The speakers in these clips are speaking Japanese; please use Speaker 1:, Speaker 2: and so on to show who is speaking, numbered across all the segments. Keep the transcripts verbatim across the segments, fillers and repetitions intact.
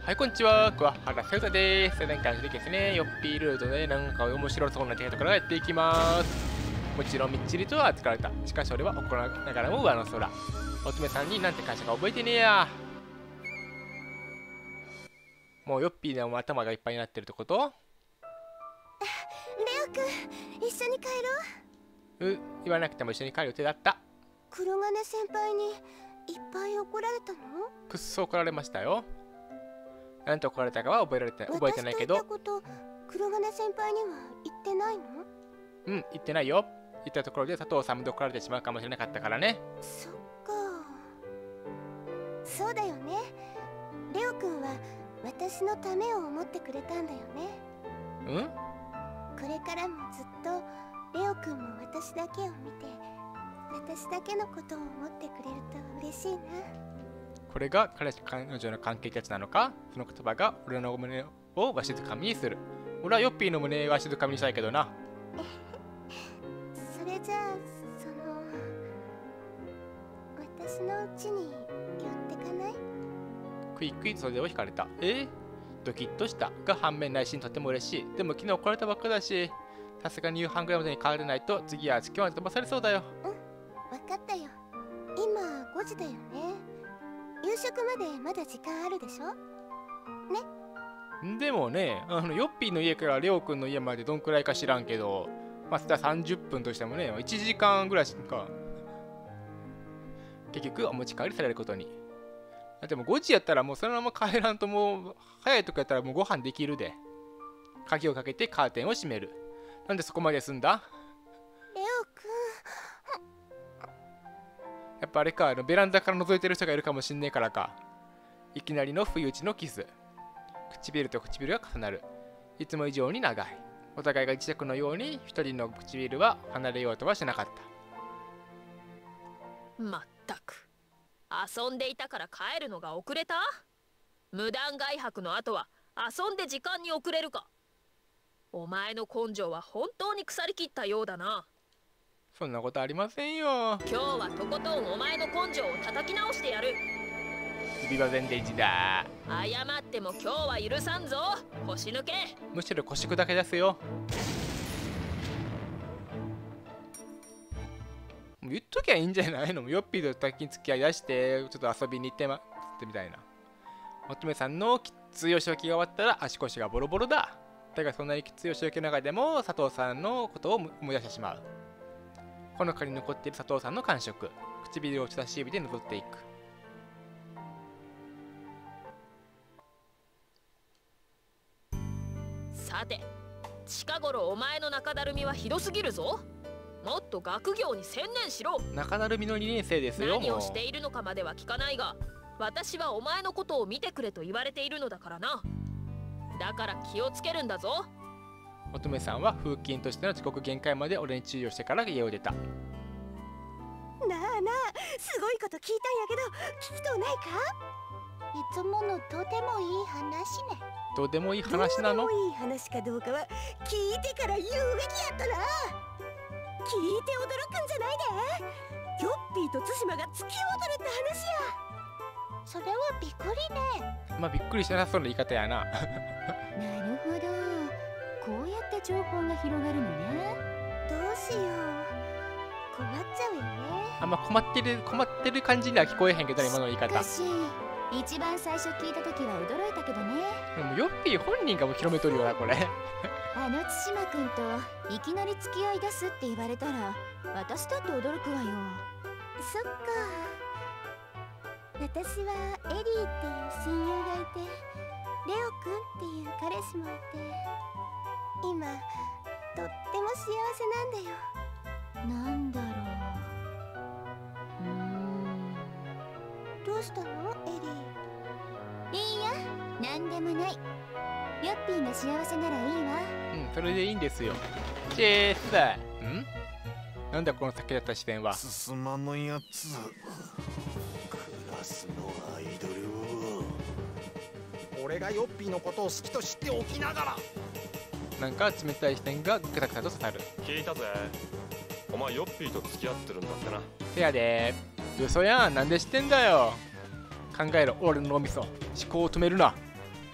Speaker 1: はい、こんにちは。桑原さゆたです。前回のですね、ヨッピールートでなんか面白そうなところからやっていきます。もちろんみっちりとは疲れた。しかし俺は怒らながらも上の空。乙女さんになんて会社か覚えてねえや。もうヨッピーの頭がいっぱいになってるってこと？
Speaker 2: レオくん、一緒に帰ろ
Speaker 1: う、言わなくても一緒に帰る予定だった。
Speaker 2: 黒金先輩にいっぱい怒られたの？
Speaker 1: くっそ怒られましたよ。なんと怒られたかは覚えられて覚えてないけど。
Speaker 2: 私と言ったこと、黒金先輩には言ってないの？
Speaker 1: うん、言ってないよ。言ったところで佐藤さんも怒られてしまうかもしれなかったからね。
Speaker 2: そっか。そうだよね。レオくんは私のためを思ってくれたんだよね。
Speaker 1: うん？
Speaker 2: これからもずっとレオくんも私だけを見て、私だけのことを思ってくれると嬉しいな。
Speaker 1: これが彼氏彼女の関係ってやつなのか？その言葉が俺の胸をわしづかみにする。俺はヨッピーの胸をわしづかみにしたいけどな。
Speaker 2: それじゃあ、その私のうちに寄ってかない？
Speaker 1: クイクイ袖を引かれた。えー、ドキッとしたが反面内心とても嬉しい。でも昨日来られたばっかだし、さすがに夕飯ぐらいまでに帰れないと次は月まで飛ばされそうだよ。
Speaker 2: うん、分かったよ。今ごじだよね。夕食までまだ時間あるでしょね。
Speaker 1: でもね、あのヨッピーの家からレオくんの家までどんくらいか知らんけど、まあさんじゅっぷんとしてもね、いちじかんぐらいしか結局お持ち帰りされることに。でもごじやったらもうそのまま帰らんと、もう早いとこやったらもうご飯できるで。鍵をかけてカーテンを閉める。なんでそこまで済んだ？
Speaker 2: レオくん。
Speaker 1: やっぱあれか、あのベランダから覗いてる人がいるかもしんねえからか。いきなりの不意打ちのキス。唇と唇が重なる。いつも以上に長い。お互いが磁石のように一人の唇は離れようとはしなかった。
Speaker 3: まったく。遊んでいたから帰るのが遅れた？無断外泊の後は遊んで時間に遅れるか。お前の根性は本当に腐りきったようだな。
Speaker 1: そんなことありませんよ。
Speaker 3: 今日はとことんお前の根性を叩き直してやる。
Speaker 1: ビバゼンデージだ。
Speaker 3: 謝っても今日は許さんぞ。腰抜け。
Speaker 1: むしろ腰砕けですよ。もう言っときゃいいんじゃないの？ヨッピーと最近付き合いだしてちょっと遊びに行ってまってみたいな。乙女さんのきついお仕置きが終わったら足腰がボロボロだ。だがそんなにきついお仕置きの中でも佐藤さんのことを思い出してしまう。ほのかに残っている佐藤さんの感触。唇を人差し指で覗っていく。
Speaker 3: さて、近頃お前の中だるみはひどすぎるぞ。もっと学業に専念しろ。
Speaker 1: 中だるみのにねん生ですよ。
Speaker 3: 何をしているのかまでは聞かないが、私はお前のことを見てくれと言われているのだからな。だから気をつけるんだぞ。
Speaker 1: 乙女さんは風紀委員としての遅刻限界まで俺に注意をしてから家を出た。
Speaker 2: なあなあ、すごいこと聞いたんやけど聞きとうないか？いつものとてもいい話ね。
Speaker 1: どうでもいい話なの？
Speaker 2: どうでもいい話かどうかは聞いてから言うべきやったな。聞いて驚くんじゃないで。ヨッピーと対馬が付き合うとるって話や。それはびっくりね。
Speaker 1: まあびっくりしなさそうな言い方やな。
Speaker 4: なるほど、こうやって情報が広がるのね。
Speaker 2: どうしよう、困っちゃうよね。
Speaker 1: あんま困ってる困ってる感じには聞こえへんけど今の言い方。
Speaker 4: しかし一番最初聞いた時は驚いたけどね。
Speaker 1: でもヨッピー本人がもう広めとるよなこれ。
Speaker 4: あの対馬くんといきなり付き合い出すって言われたら私だって驚くわよ。
Speaker 2: そっか。私はエリーっていう親友がいて、レオくんっていう彼氏もいて、今とっても幸せなんだよ。
Speaker 4: なんだろう。うーん。
Speaker 2: どうしたのエリー？
Speaker 4: いいや、なんでもない。ヨッピーが幸せならいいわ。
Speaker 1: うん、それでいいんですよ。チェースだ。ん？なんだこの先だった視線は。
Speaker 5: 進まぬやつ。クラスのアイドルを。俺がヨッピーのことを好きと知っておきながら。
Speaker 1: なんか冷たい視線がグタグタと刺さる。
Speaker 6: 聞いたぜ。お前ヨッピーと付き合ってるんだってな。
Speaker 1: せやでー。嘘やん、なんで知ってんだよ。考えろ、俺の脳みそ。思考を止めるな。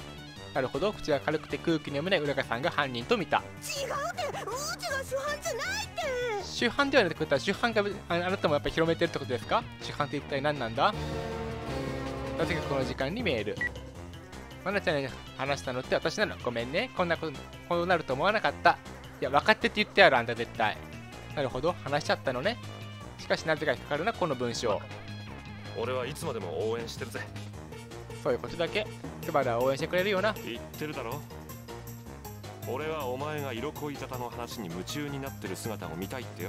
Speaker 1: なるほど、口が軽くて空気に読めない浦賀さんが犯人と見た。
Speaker 2: 違うってうちが主犯じゃないって
Speaker 1: 主犯ではなくて主犯が あ, あなたもやっぱり広めてるってことですか？主犯って一体何なんだ？なぜかこの時間にメール。まなちゃんに話したのって私なの？ごめんね、こんなことこうなると思わなかった。いや分かってって言ってやる、あんた絶対。なるほど、話しちゃったのね。しかしなぜか引っかかるなこの文章。
Speaker 6: 俺はいつまでも応援してるぜ。
Speaker 1: そういうことだけ。スバルは応援してくれるよな。
Speaker 6: 言ってるだろ。俺はお前が色恋沙汰の話に夢中になってる姿を見たいってよ。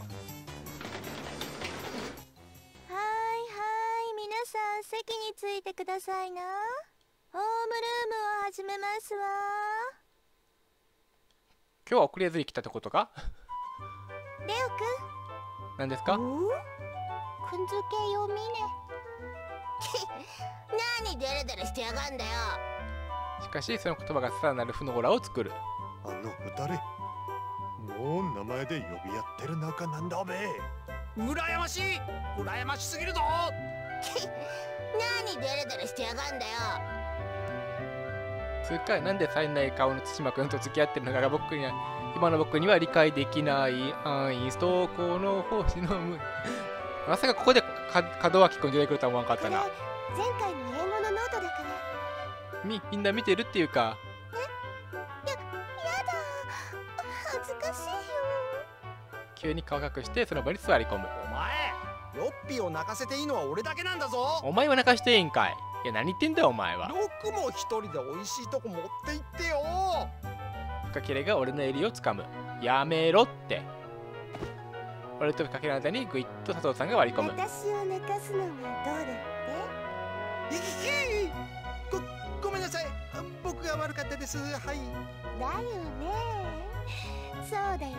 Speaker 2: はいはい、皆さん席についてくださいな。ホームルームを始めますわ。
Speaker 1: 今日は遅れずに来たってことか？
Speaker 2: レオくん。
Speaker 1: 何ですか？
Speaker 2: くんづけ読みね。何デレデレしてやがんだよ。
Speaker 1: しかしその言葉がさらなる負のオーラを作る。
Speaker 5: あの二人もう名前で呼び合ってる仲なんだべ。
Speaker 7: 羨ましい羨ましすぎるぞ。
Speaker 2: 何デレデレしてやがんだよ。
Speaker 1: つうか、なんで冴えない顔の対馬くんと付き合ってるのかが僕には今の僕には理解できない。アインストこの星のむまさかここでか門脇くん出てくるとは思わなかったな。
Speaker 2: これ前回の英語のノートだから。
Speaker 1: みみんな見てるっていうか。
Speaker 2: ややだ、恥ずかしいよ。
Speaker 1: 急に顔隠してその場に座り込む。
Speaker 7: お前ヨッピーを泣かせていいのは俺だけなんだぞ。
Speaker 1: お前は泣かしていいんかい。いや何言ってんだよお前は。
Speaker 7: よくも一人で美味しいとこ持って行ってよ。
Speaker 1: フカキレが俺の襟をつかむ。やめろって。俺とフカキレの間にグイッと佐藤さんが割り込む。
Speaker 2: 私を寝かすのがどれって？
Speaker 7: いききごごめんなさい、僕が悪かったです。はい。
Speaker 2: だよね、そうだよね。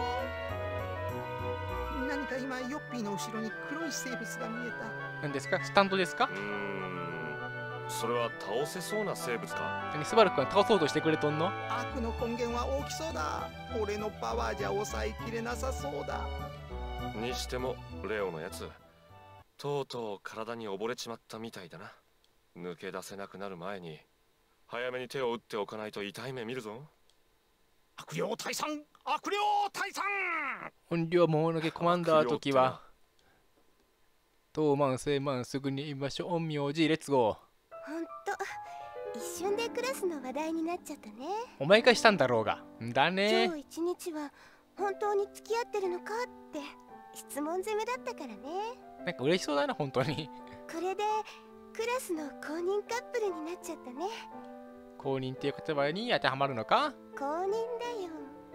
Speaker 7: 何か今ヨッピーの後ろに黒い生物が見えた。
Speaker 1: 何ですか？スタンドですか？
Speaker 6: うーん、それは倒せそうな生物か。
Speaker 1: 何スバル君は倒そうとしてくれとんの？
Speaker 7: 悪の根源は大きそうだ。俺のパワーじゃ抑えきれなさそうだ。
Speaker 6: にしてもレオのやつとうとう体に溺れちまったみたいだな。抜け出せなくなる前に早めに手を打っておかないと痛い目見るぞ。
Speaker 7: 悪霊退散、悪霊退散。
Speaker 1: 音量ものけコマンダー時は東万西万すぐに言いましょう。陰陽師レッツゴー。
Speaker 2: ほんと一瞬でクラスの話題になっちゃったね。
Speaker 1: お前がしたんだろうが。んだね。
Speaker 2: 今日一日は本当に付き合ってるのかって質問攻めだったからね。
Speaker 1: なんか嬉しそうだな本当に。
Speaker 2: これでクラスの公認カップルになっちゃったね。
Speaker 1: 公認っていう言葉に当てはまるのか？
Speaker 2: 公認だよ。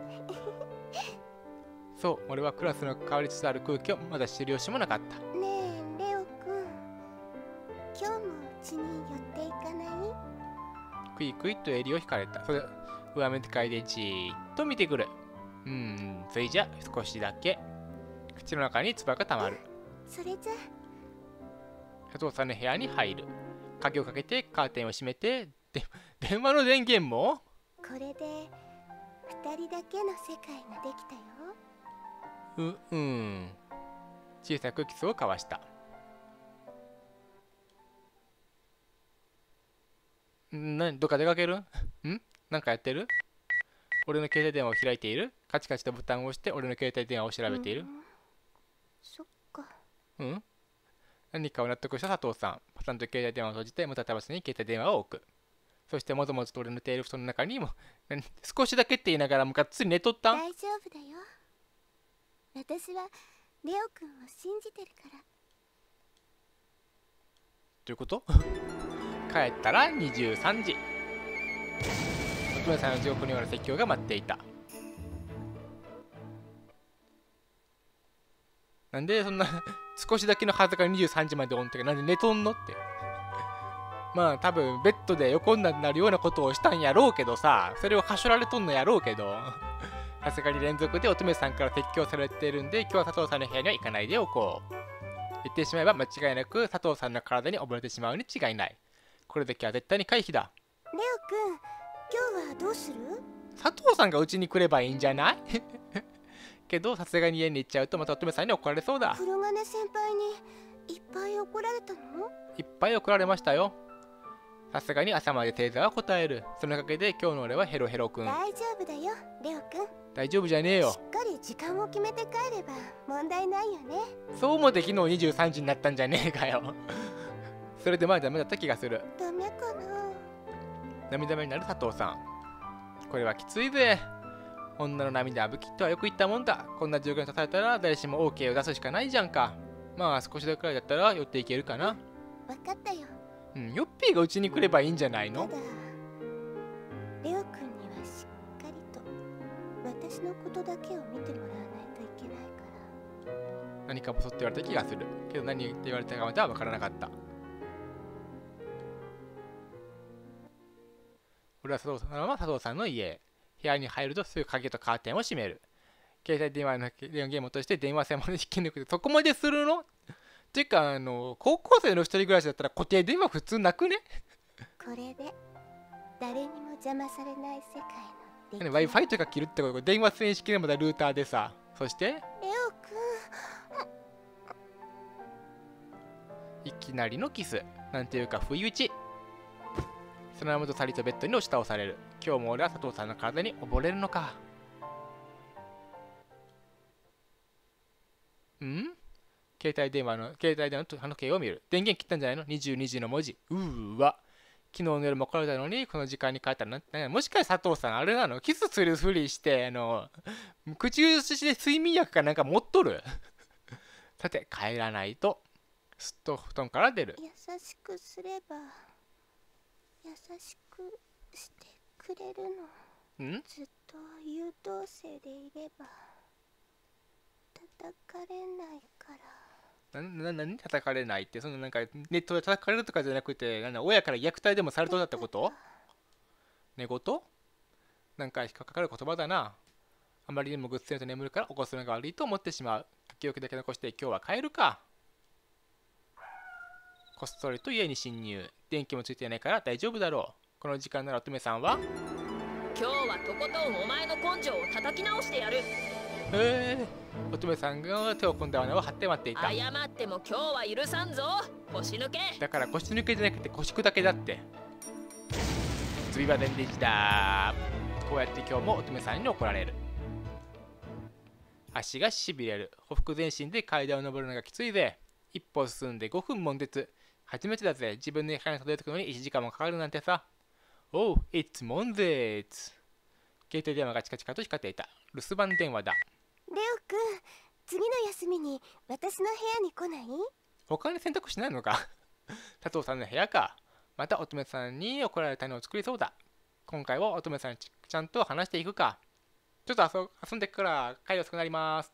Speaker 1: そう、俺はクラスの変わりつつある空気をまだ知る由もなかった。
Speaker 2: ねえレオくん、今日もうちに寄っていかない？
Speaker 1: クイクイと襟を引かれた。それ上目遣いでじーっと見てくる。うーん、それじゃ少しだけ。口の中に唾がたまる。
Speaker 2: それじゃ
Speaker 1: 佐藤さんの部屋に入る。鍵をかけてカーテンを閉めて、で電話の電源も
Speaker 2: これで二人だけの世界ができたよ。
Speaker 1: う、うん小さくキスを交わした。んなにどっか出かけるん？なんかやってる？俺の携帯電話を開いている。カチカチとボタンを押して俺の携帯電話を調べている。
Speaker 2: うん、そっか。
Speaker 1: うん何かを納得した佐藤さん。パタンと携帯電話を閉じてまたタバスに携帯電話を置く。そしてもぞもぞと俺のテール布団の中にも少しだけって言いながらもがっつり寝とったん？
Speaker 2: 大丈夫だよ。私はレオくんを信じてるから。
Speaker 1: ということ帰ったらにじゅうさんじ。乙女さんの地獄のような説教が待っていた。なんでそんな少しだけのはずがにじゅうさんじまでおんってなんで寝とんのって。まあ多分ベッドで横になるようなことをしたんやろうけどさ、それをはしょられとんのやろうけど、さすがに連続で乙女さんから説教されてるんで今日は佐藤さんの部屋には行かないでおこう。言ってしまえば間違いなく佐藤さんの体に溺れてしまうに違いない。これだけは絶対に回避だ。
Speaker 2: レオくん、今日はどうする？
Speaker 1: 佐藤さんがうちに来ればいいんじゃないけどさすがに家に行っちゃうとまた乙女さんに怒られそうだ。
Speaker 2: 黒金先輩にいっぱい怒られたの？
Speaker 1: いっぱい怒られましたよ。 さすがに朝まで正座は答える。そのおかげで今日の俺はヘロヘロくん。
Speaker 2: 大丈夫だよレオくん。
Speaker 1: 大丈夫じゃねえよ。
Speaker 2: しっかり時間を決めて帰れば問題ないよね。
Speaker 1: そう思って昨日にじゅうさんじになったんじゃねえかよ。それでまあダメだった気がする。
Speaker 2: ダメかな。
Speaker 1: 涙目になる佐藤さん。これはきついぜ。女の涙は武器とはよく言ったもんだ。こんな状況に立たれたら誰しも OK を出すしかないじゃんか。まあ少しだけくらいだったら寄っていけるかな。
Speaker 2: 分かったよ。
Speaker 1: うん、ヨッピーがうちに来ればいいんじゃないの。
Speaker 2: ただレオくんにはしっかりと私のことだけを見てもらわないといけないから。
Speaker 1: 何かボソって言われた気がするけど、何って言われたかまでは分からなかった。俺は佐藤さんのまま佐藤さんの家へ。部屋に入るとすぐ鍵とカーテンを閉める。携帯電話のゲームとして電話線まで引き抜く。そこまでするのっていうか、あの高校生の一人暮らしだったら固定電話普通なくね。
Speaker 2: これで誰にも邪魔されない世界の
Speaker 1: Wi-Fi とか切るってこと、電話線式でまだルーターでさ。そして
Speaker 2: レオくん、
Speaker 1: いきなりのキス。なんていうか不意打ち。そのままとさりとベッドに押し倒される。今日も俺は佐藤さんの体に溺れるのか。ん携帯電話の携帯電話の時計を見る。電源切ったんじゃないの ?にじゅうにじの文字。うーわ。昨日の夜も来られたのにこの時間に帰ったらなんて、もしかして佐藤さんあれなの、キスするふりしてあの口移しで睡眠薬かなんか持っとる。さて帰らないと。すっと布団から出る。
Speaker 2: 優しくすれば優しくしてくれるの。
Speaker 1: ん
Speaker 2: ずっと優等生でいれば叩かれないから。
Speaker 1: な、な、何叩かれないって、そのなんかネットで叩かれるとかじゃなくて、なんだ親から虐待でもされとったってこと？寝言？なんか引っかかる言葉だな。あまりにもぐっすりと眠るから起こすのが悪いと思ってしまう。記憶だけ残して今日は帰るか。こっそりと家に侵入。電気もついてないから大丈夫だろう。この時間なら乙女さんは
Speaker 3: 今日はとことんお前の根性を叩き直してやる。
Speaker 1: へえ、乙女さんが手を込んだ穴を張って待っていた。
Speaker 3: 謝っても今日は許さんぞ。腰抜け。
Speaker 1: だから腰抜けじゃなくて腰砕けだって。ズビバデンデジだ。こうやって今日も乙女さんに怒られる。足がしびれる。ほふ前進で階段を登るのがきついぜ。一歩進んでごふん悶絶。初めてだぜ。自分の部屋にたどり着くのにいちじかんもかかるなんてさ。おう、it's 悶絶。携帯電話がチカチカと光っていた。留守番電話だ。
Speaker 2: レオくん、次の休みに私の部屋に来ない？
Speaker 1: 他に選択しないのか。佐藤さんの部屋か。また乙女さんに怒られたのを作りそうだ。今回は乙女さんにちゃんと話していくか。ちょっと 遊, 遊んでくから帰り遅くなりますって。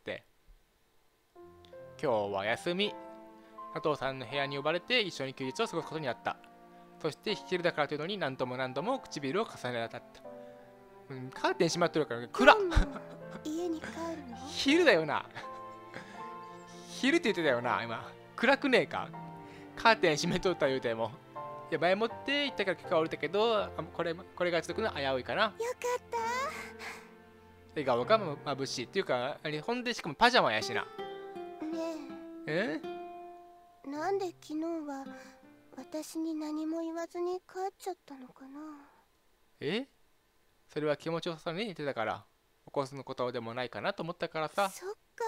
Speaker 1: 今日は休み。佐藤さんの部屋に呼ばれて一緒に休日を過ごすことになった。そして昼だからというのに何度も何度も唇を重ねられた。うん、カーテン閉まってるから暗っ。
Speaker 2: 家に帰るの？
Speaker 1: 昼だよな。昼って言ってたよな今。暗くねえか。カーテン閉めとった言うても。いや前もって言ったから結果は折れたけど、これこれが続くのは危ういかな。
Speaker 2: よかった
Speaker 1: 笑顔がまぶしいっていうか、あれほんでしかもパジャマやしな。
Speaker 2: ね
Speaker 1: え
Speaker 2: え、なんで昨日は私に何も言わずに帰っちゃったのかな。
Speaker 1: えそれは気持ちよさそうに言ってたから、起こすのことでもないかなと思ったからさ。
Speaker 2: そっか、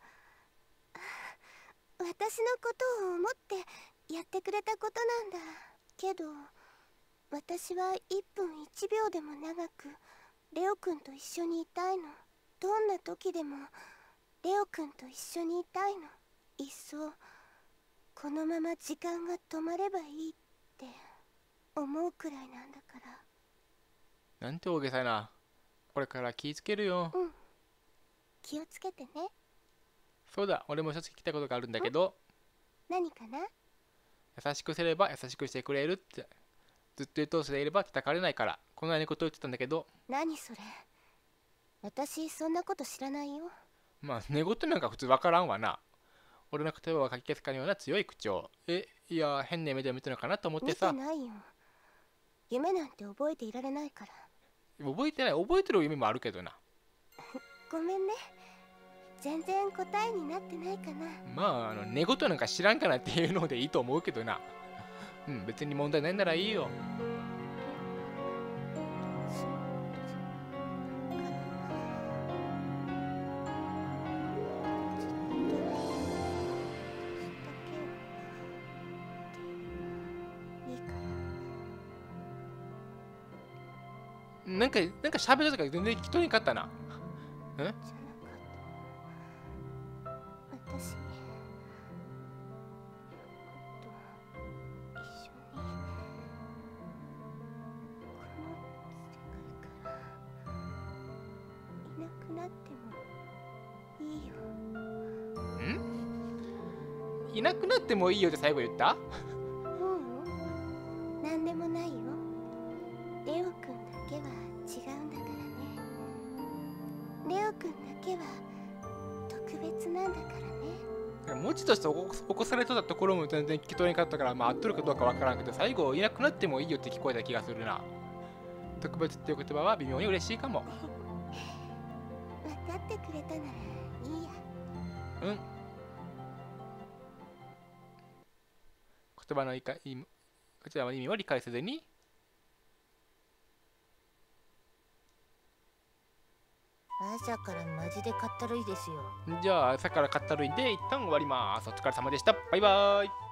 Speaker 2: 私のことを思ってやってくれたことなんだけど、私はいっぷんいちびょうでも長くレオくんと一緒にいたいの。どんな時でもレオくんと一緒にいたいの。いっそこのまま時間が止まればいいって思うくらいなんだから。
Speaker 1: なんて大げさな。これから気ぃつけるよ。
Speaker 2: うん、気をつけてね。
Speaker 1: そうだ、俺も一つ聞きたいことがあるんだけど。
Speaker 2: 何かな？
Speaker 1: 優しくすれば優しくしてくれるって。ずっと優等生でいれば叩かれないから。このようなこと言ってたんだけど。
Speaker 2: 何それ、私そんなこと知らないよ。
Speaker 1: まあ寝言なんか普通わからんわな。俺の言葉をかき消すかのような強い口調。え、いや変な目で見てるのかなと思ってさ。
Speaker 2: 見てないよ。夢なんて覚えていられないから。
Speaker 1: 覚えてない。覚えてる夢もあるけどな。
Speaker 2: ごめんね、全然答えになってないかな。
Speaker 1: まあ、あの寝言なんか知らんかなっていうのでいいと思うけどな。 うん、別に問題ないならいいよ。なんか、なんか喋るとか全然聞き取れなかったな。うん？
Speaker 2: 私と一緒にこの世界からいなくなってもいいよ。
Speaker 1: ん？いなくなってもいいよって最後言った？
Speaker 2: ううん、なんでもないよ。レオくんだけは違うんだからね。レオくんだけは特別なんだからね。
Speaker 1: 文字として起こ起こされとったところも全然聞き取れなかったから、まあ合ってるかどうかわからんけど、最後いなくなってもいいよって聞こえた気がするな。特別っていう言葉は微妙に嬉しいかも。
Speaker 2: 分かってくれたならいいや。
Speaker 1: うん。言葉の意味、言葉の意味を理解せずに、
Speaker 4: 朝からマジでかったるいですよ。
Speaker 1: じゃあ朝からかったるいんで一旦終わります。お疲れ様でした。バイバーイ。